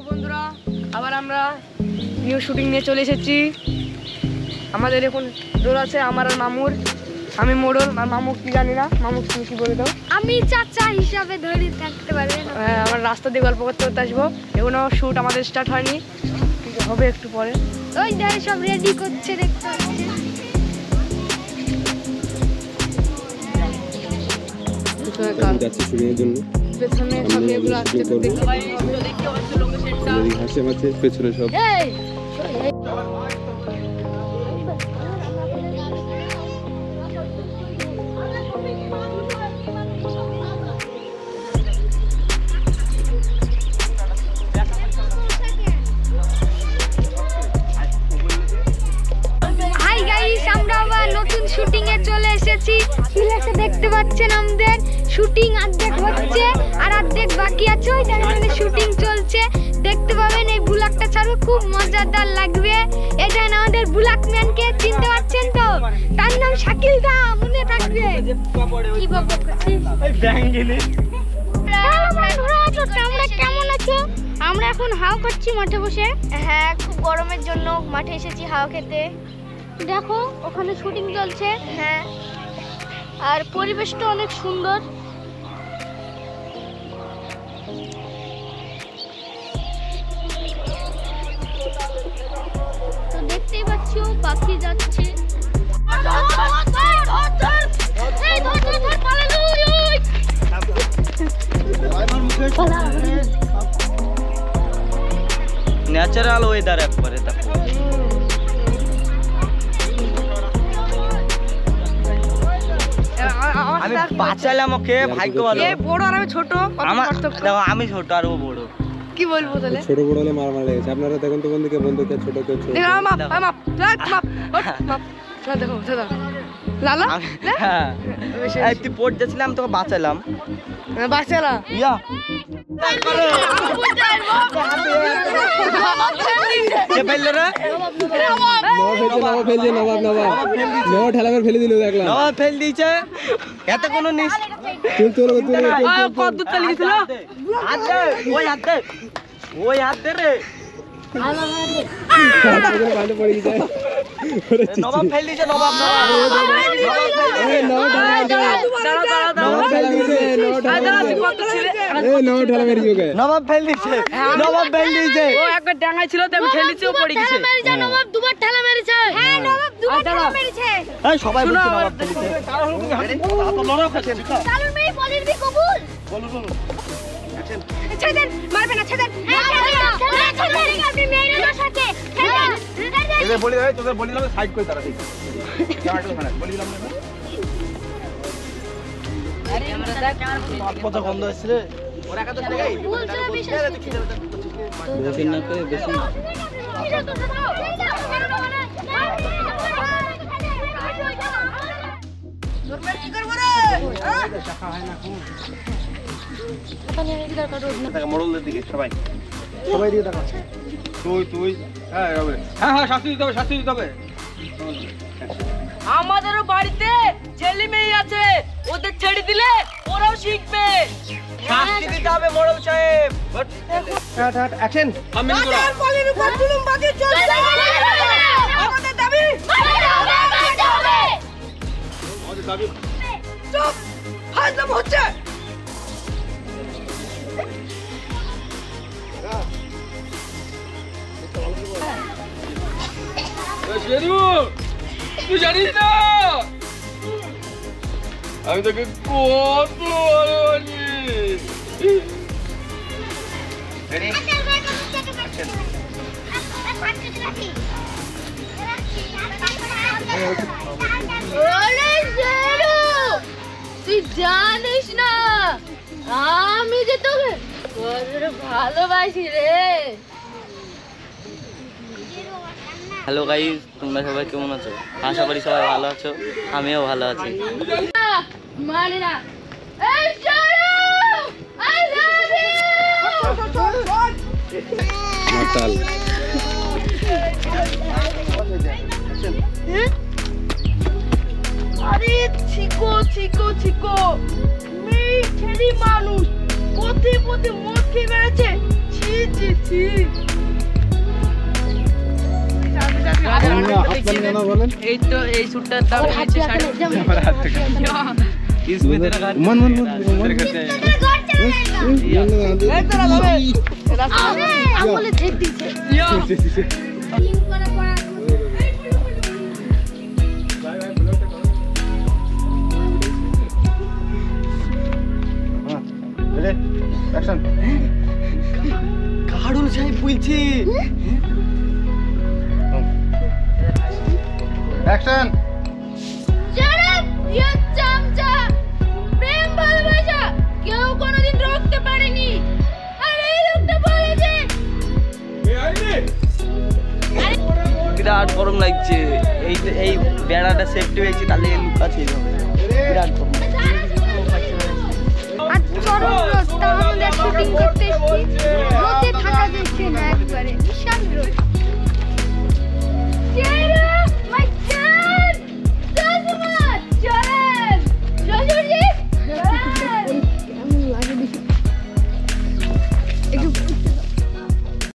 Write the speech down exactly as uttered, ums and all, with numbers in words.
বন্ধুরা আবার আমরা নিউ শুটিং নিয়ে চলে এসেছি। আমাদের এখন রোল আছে আমার আর মামুর। আমি মোড়ল আর মামু কি জানি না। মামু তুমি কি বলে দাও? আমি চাচা হিসাবে ধরে থাকতে পারবেন। হ্যাঁ, আমরা রাস্তা দিয়ে গল্প করতে করতে আসবো। এখনো শুট আমাদের স্টার্ট হয়নি, হবে একটু পরে। ওই ধারে সব রেডি করছে দেখতে পাচ্ছি। যাচ্ছি শুটিংয়ের জন্য। পেছনে সব এগুলো আসছে তো দেখতে পাই। হাসে মাঝে পেছনে সব নতুন শুটিং এ চলে এসেছি। সিলেটে দেখতে পাচ্ছেন আমাদের শুটিং অর্ধেক হচ্ছে আর অর্ধেক বাকি আছে। ওই জায়গায় শুটিং চলছে, দেখতে পাবেন। এই ব্লগটা ছাড়ো, খুব মজাদার লাগবে। এটা আমাদের ব্লগম্যানকে চিনতে পারছেন তো? তার নাম শাকিল দা, মনে থাকবে। কি বকবক করছিস? এই ব্যাঙ্গিলি। আমরা কেমন আছো? আমরা এখন হাওয়া খাচ্ছি মাঠে বসে। হ্যাঁ, খুব গরমের জন্য মাঠে এসেছি হাওয়া খেতে। দেখো ওখানে শুটিং চলছে। হ্যাঁ, আর পরিবেশটা অনেক সুন্দর। তো দেখতেই পাচ্ছ পাখি যাচ্ছে। ন্যাচারাল ওয়েদার একবারে। আমি বাঁচালাম ওকে, ভাগ্য ভালো। এ বড় আর আমি ছোট। আমি ছোট আর ও বড়। কি বলবো তাহলে? ছোট বড় হলে মার মার লেগেছে। আপনারা দেখুন তো বন্ধুকে বন্ধু কে ছোট কে ছোট। দেখো মাপ মাপ মাপ মাপ। দেখো দাদা লালা। হ্যাঁ, এই তুই পড় যাচ্ছিলাম, তোকে বাঁচালাম। বাঁচালা ইয়া কে ফেললো রে? নবাব ফেলছে, নবাব নবাব নবাব ঠেলা করে ফেলে দিল। দেখলাম নবাব ফেল দিয়েছে। এত কোনো নিস তুল তুল তুল কত দূর চলে গেছিল? হাত দে, ওই হাত দে, ওই হাত দে রে। নবাব ফেল দিয়েছে। নবাব নবাব ফেল দিয়েছে। নবাব ফেল দিয়েছে। নবাব ফেল দিয়েছে। ও একবার ডাঙায় ছিল, তো আমি ঠেলেছি, ও পড়ে গেছে। নবাব দুবার ঠেলা মেরেছে। হ্যাঁ, নবাব দুবার ঠেলা মেরেছে। এই সবাই বলছে নবাব ফেল দিয়েছে। চালুর মেয়ে বলির বি কবুল। বলো বলো। ছেদেন, মারবে না, ছেদেন। হ্যাঁ, ছেদেন। আপনি মেয়ের সাথে ছেদেন। এদের বলি দাও, তোদের বলি দাও, সাইড করে তারা ঠিক। ক্যামেরাটা ওখানে বলি দাও না। আরে আমরা দেখ কত গন্ধ আসছে রে। ওরা কত চলে গই। বলছে বেশি বেশি না করে বেশি। তোরমের কি করব রে? হ্যাঁ, শাখা হয় না কোন। এখানে এই দরকার রোজ না। টাকা মোড়লের দিকে সবাই। সবাই দিকে টাকা। তুই তুই হ্যাঁ হবে। হ্যাঁ হ্যাঁ, শাস্তি দিতে হবে, শাস্তি দিতে হবে। আমাদের বাড়িতে ছেলে মেয়ে আছে, ওদের ছেড়ে দিলে ওরাও শিখবে। শাস্তি দিতে হবে মোড়ল সাহেব। হাট হাট অ্যাকশন। আমি নিব না। পলির উপর জুলুম বাকি চলছে। আমাদের দাবি মানতে হবে, মানতে হবে। আমাদের দাবি। চুপ, হাজম হচ্ছে। তুই জানিস না আমি তোকে কত ভালোবাসি। তুই জানিস না আমি যে তোকে ভালোবাসি রে। হ্যালো গাইস, তোমরা সবাই কেমন আছো? আশা করি সবাই ভালো আছো, আমিও ভালো আছি। মানে না এই চলো আই লাভ ইউ মাতাল। আরে চিকো চিকো চিকো মেয়ে ছেলে মানুষ পথে পথে মদ খেয়ে বেড়াচ্ছে। ছি ছি ছি। বলেন কেন বলেন এই তো এই স্যুটটার দাম হচ্ছে সাড়ে মন মন মন এই তো রাখবে রাস্তা আঙুলে ঠেক দিচ্ছে লিঙ্ক করা পড়া অ্যাকশন কাড়ুল সাহেব বলছি অ্যাকশন শরৎ ইয়া চামচা প্রেম ভালোবাসা কেউ কোনোদিন রোকতে পারেনি আর এই লোকটা বলেছে বিরাট গরম লাগছে এই এই বেড়াটা সেফটি হয়েছে তাহলে লুকাছিল বিরাট গরম আর চরম রোদ তা আমাদের শুটিং করতে এসেছি রোদে থাকা